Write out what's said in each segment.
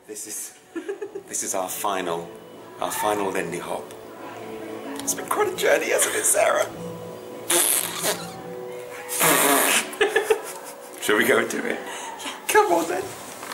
This is our final Lindy Hop. It's been quite a journey, hasn't it, Sarah? Shall we go and do it? Yeah. Come on then.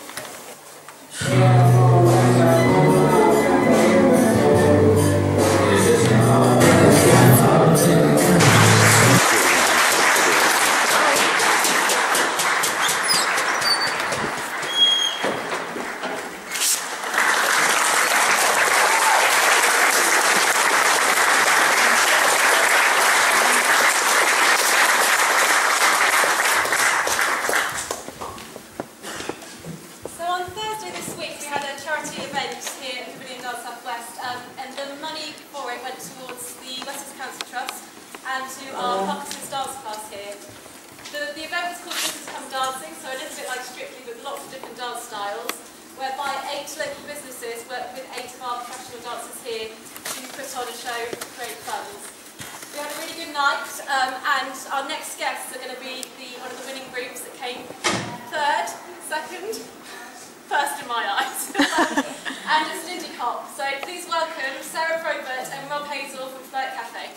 And the money for it went towards the Wessex Council Trust and to our Parkinson's dance class here. The event was called Business Come Dancing, so a little bit like Strictly with lots of different dance styles, whereby 8 local businesses worked with 8 of our professional dancers here to put on a show to create funds. We had a really good night, and our next guests are going to be one of the winning groups that came 3rd, 2nd, 1st in my eyes, and it's lindyhop. So please welcome Sarah Probert and Rob Hazel from Flirt Cafe.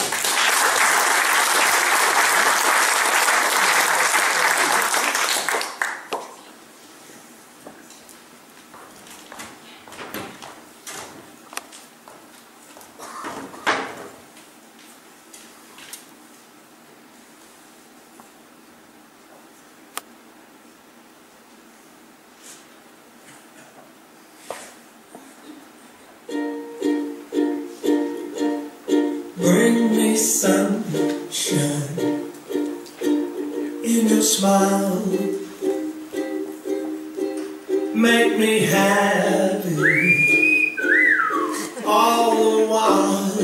Bring me sunshine in your smile. Make me happy all the while.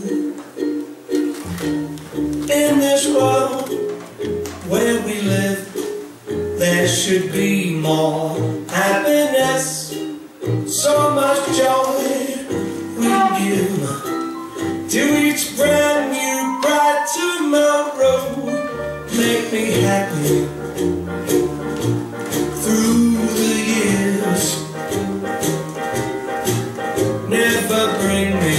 In this world where we live, there should be more happiness. So much joy we give to each brand new bright tomorrow. Make me happy through the years. Never bring me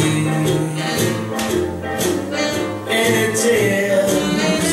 any tears.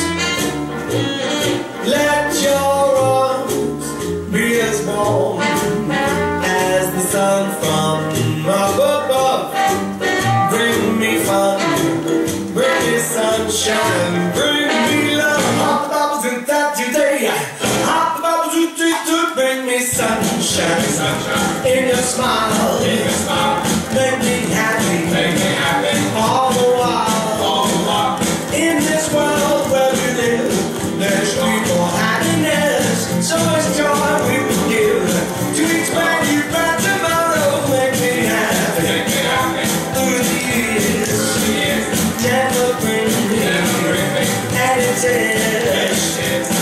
Let your arms be as warm as the sun from up above. Bring me fun, bring me sunshine, bring me love. Hop the bubbles in that today. Hop the bubbles bring me sunshine, sunshine. In your smile, in your smile. Make me happy, all the while, all the while. In this world where we live, there's more happiness. So much joy we will give to each man you bright tomorrow. Make me happy, through the years. Never bring me any tears.